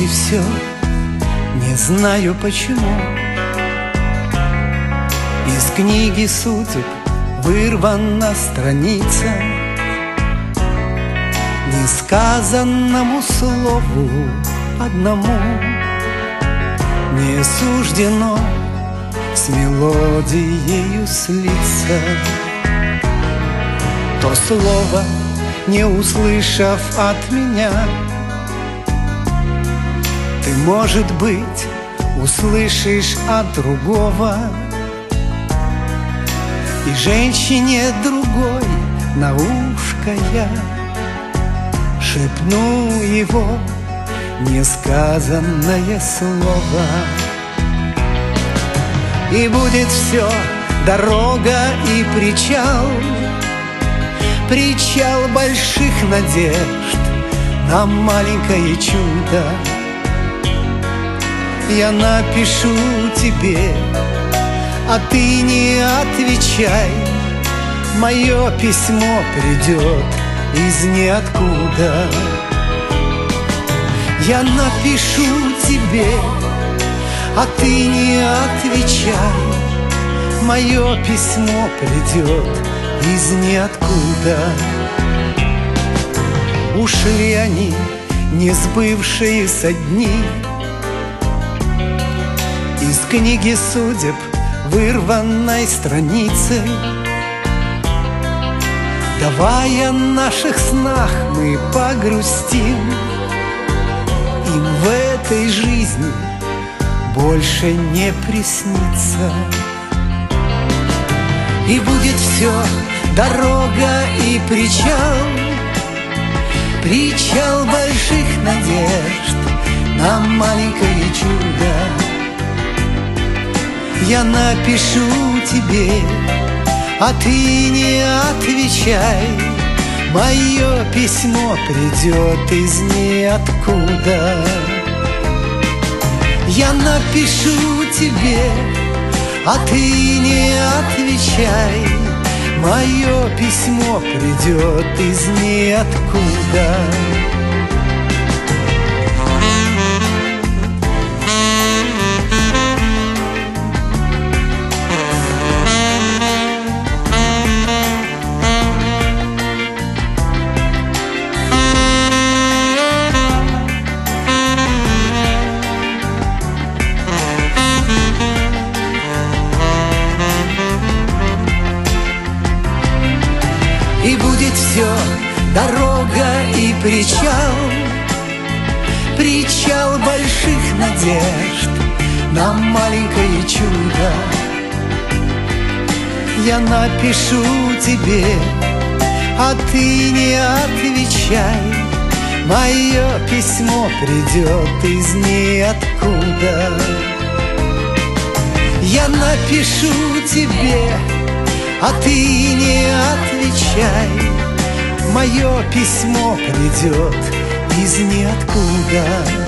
и все, не знаю почему. Из книги судеб вырвана страница, несказанному слову одному не суждено с мелодиею слиться. То слово, не услышав от меня, ты, может быть, услышишь от другого. И женщине другой на ушко я шепну его несказанное слово. И будет все дорога и причал, причал больших надежд на маленькое чудо. Я напишу тебе, а ты не отвечай. Мое письмо придет из ниоткуда. Я напишу тебе, а ты не отвечай. Мое письмо придет из ниоткуда. Ушли они, не сбывшиеся дни, из книги судеб вырванной страницы. Давай о наших снах мы погрустим, им в этой жизни больше не приснится. И будет все дорога и причал, причал больших надежд на маленькое чудо. Я напишу тебе, а ты не отвечай. Мое письмо придет из ниоткуда. Я напишу тебе, а ты не отвечай. Мое письмо придет из ниоткуда. И будет все дорога и причал, причал больших надежд на маленькое чудо. Я напишу тебе, а ты не отвечай. Мое письмо придет из ниоткуда. Я напишу тебе, а ты не отвечай. Мое письмо придет из ниоткуда.